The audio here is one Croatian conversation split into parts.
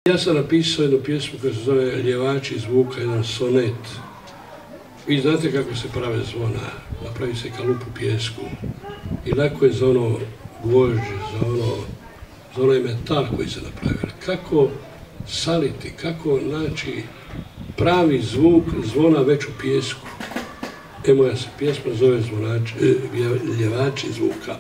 Ja sam napisao jednu pjesmu koja se zove Ljevači zvuka, jedan sonet. Vi znate kako se prave zvona, napravi se kalup u pijesku i lako je za ono gvožđe, za onaj metal koji se napravili. Kako saliti, kako naći pravi zvuk zvona već u pijesku. Moja se pjesma zove Ljevači zvuka.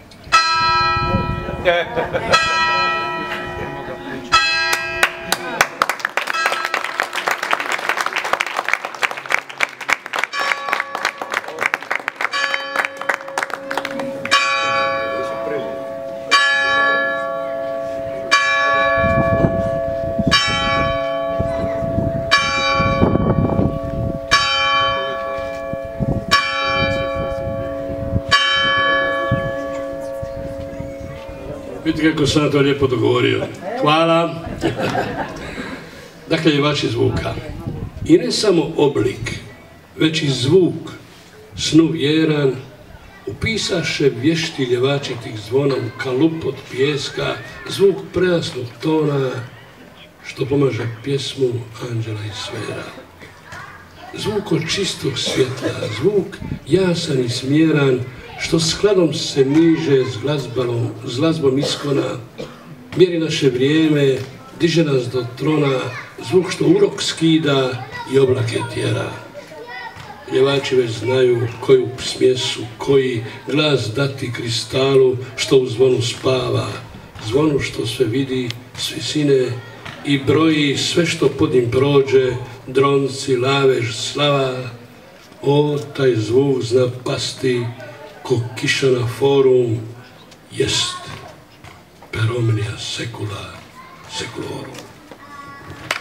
Vidite kako sam to lijepo dogovorio. Hvala. Dakle, Ljevači zvuka. I ne samo oblik, već i zvuk, snu vjeran, upisaše vješti ljevači tih zvona u kalup od pijeska, zvuk prejasnog tona, što pomaže pjesmu anđela i sfera. Zvuk od čistog svjetla, zvuk jasan i smjeran, što s hladom se miže s glazbom iskona, mjeri naše vrijeme, diže nas do trona, zvuk što urok skida i oblake tjera. Ljevači već znaju koju smjesu, koji glas dati kristalu, što u zvonu spava, zvonu što sve vidi s visine i broji sve što pod njim prođe, dronci, lavež, slava. O, taj zvuk zna pasti ko kiša na forum, jest per omnia secula seculorum.